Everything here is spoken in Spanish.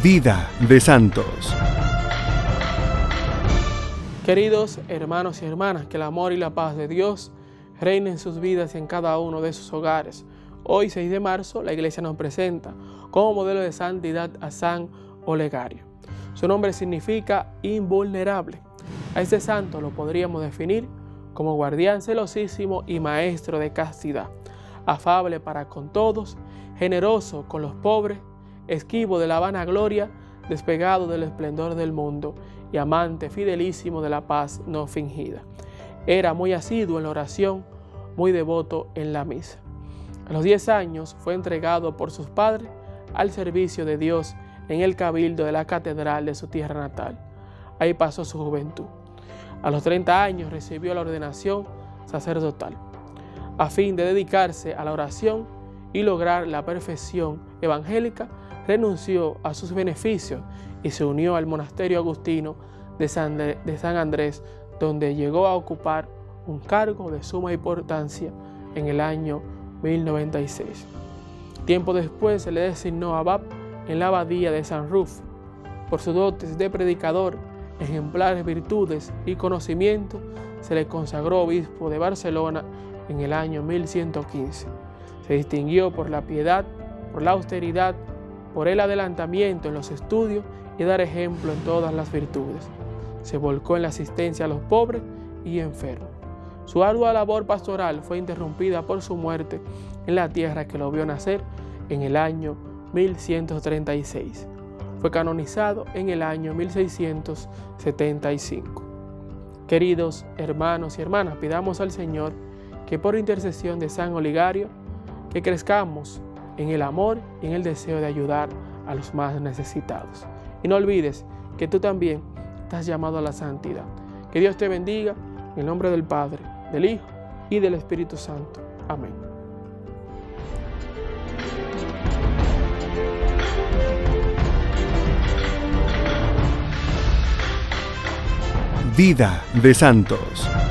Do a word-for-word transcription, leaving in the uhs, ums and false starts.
Vida de santos. Queridos hermanos y hermanas, que el amor y la paz de Dios reinen en sus vidas y en cada uno de sus hogares. Hoy, seis de marzo, la Iglesia nos presenta como modelo de santidad a San Olegario. Su nombre significa invulnerable. A este santo lo podríamos definir como guardián celosísimo y maestro de castidad, afable para con todos, generoso con los pobres, esquivo de la vanagloria, despegado del esplendor del mundo y amante fidelísimo de la paz no fingida. Era muy asiduo en la oración, muy devoto en la misa. A los diez años fue entregado por sus padres al servicio de Dios en el cabildo de la catedral de su tierra natal. Ahí pasó su juventud. A los treinta años recibió la ordenación sacerdotal, a fin de dedicarse a la oración y lograr la perfección evangélica. Renunció a sus beneficios y se unió al monasterio agustino de San, de San Andrés, donde llegó a ocupar un cargo de suma importancia en el año mil noventa y seis. Tiempo después se le designó abad en la abadía de San Rufo. Por sus dotes de predicador, ejemplares virtudes y conocimiento, se le consagró obispo de Barcelona en el año mil ciento quince. Se distinguió por la piedad, por la austeridad, por el adelantamiento en los estudios y dar ejemplo en todas las virtudes. Se volcó en la asistencia a los pobres y enfermos. Su ardua labor pastoral fue interrumpida por su muerte en la tierra que lo vio nacer en el año mil ciento treinta y seis. Fue canonizado en el año mil seiscientos setenta y cinco. Queridos hermanos y hermanas, pidamos al Señor que por intercesión de San Olegario, que crezcamos en el amor y en el deseo de ayudar a los más necesitados. Y no olvides que tú también estás llamado a la santidad. Que Dios te bendiga en el nombre del Padre, del Hijo y del Espíritu Santo. Amén. Vida de santos.